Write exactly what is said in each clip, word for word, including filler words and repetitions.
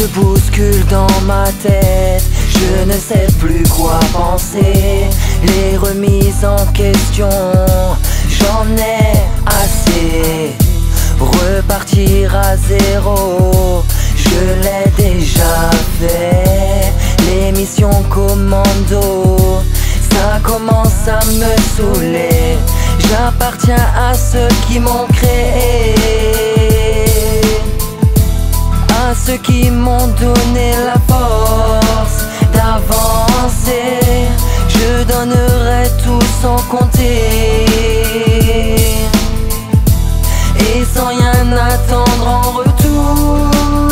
se bouscule dans ma tête, je ne sais plus quoi penser. Les remises en question, j'en ai assez. Repartir à zéro, je l'ai déjà fait. Les missions commando, ça commence à me saouler. J'appartiens à ceux qui m'ont créé, à ceux qui m'ont donné la force d'avancer. Je donnerai tout sans compter et sans rien attendre en retour.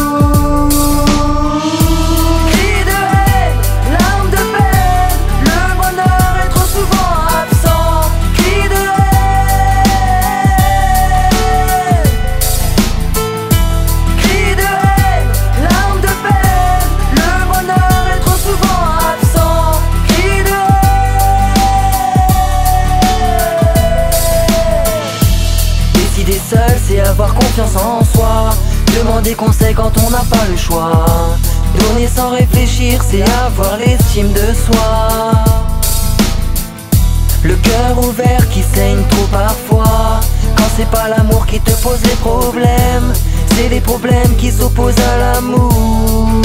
Cris de haine, larmes de peine, le bonheur est trop souvent absent. Cris de haine, cris de haine, larmes de peine, le bonheur est trop souvent absent. Cris de haine. Décider seul, c'est avoir confiance en soi. Demander conseil quand on n'a pas le choix. Donner sans réfléchir, c'est avoir l'estime de soi. Le cœur ouvert qui saigne trop parfois. Quand c'est pas l'amour qui te pose les problèmes, c'est les problèmes qui s'opposent à l'amour.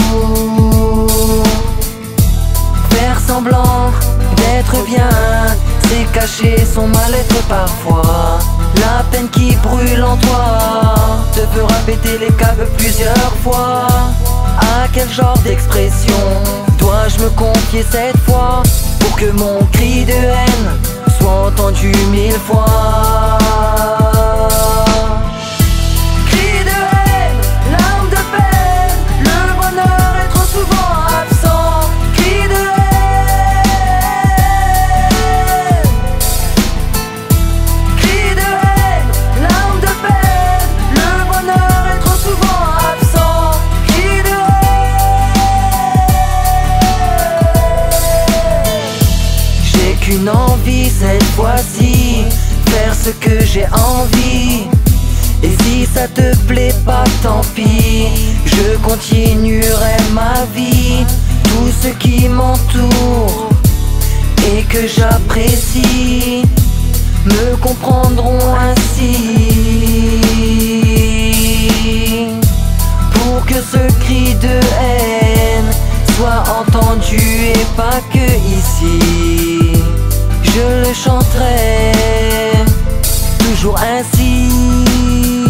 Faire semblant d'être bien, c'est cacher son mal-être parfois. La peine qui brûle en toi te fera péter les câbles plusieurs fois. À quel genre d'expression dois-je me confier cette fois pour que mon cri de haine soit entendu mille fois? Cri de haine, larmes de peine, le bonheur est trop souvent absent. Cri de haine, cri de haine, larmes de peine, le bonheur est trop souvent absent. Cri de haine. J'ai qu'une envie cette fois-ci, faire ce que j'ai envie. Et si ça te plaît pas, tant pis, je continuerai ma vie. Tout ce qui m'entoure et que j'apprécie me comprendront ainsi. Pour que ce cri de haine soit entendu et pas que ici, je le chanterai toujours ainsi.